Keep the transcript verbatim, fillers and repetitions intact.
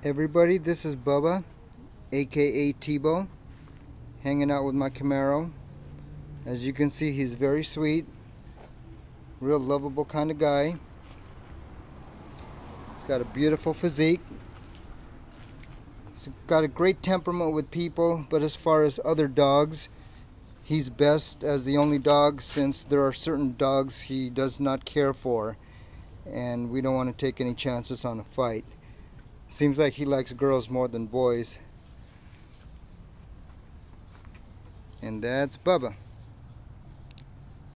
Everybody, this is Bubba, aka Tebow, hanging out with my Camaro. As you can see, he's very sweet, real lovable kind of guy. He's got a beautiful physique. He's got a great temperament with people, but as far as other dogs, he's best as the only dog, since there are certain dogs he does not care for, and we don't want to take any chances on a fight. Seems like he likes girls more than boys. And that's Bubba.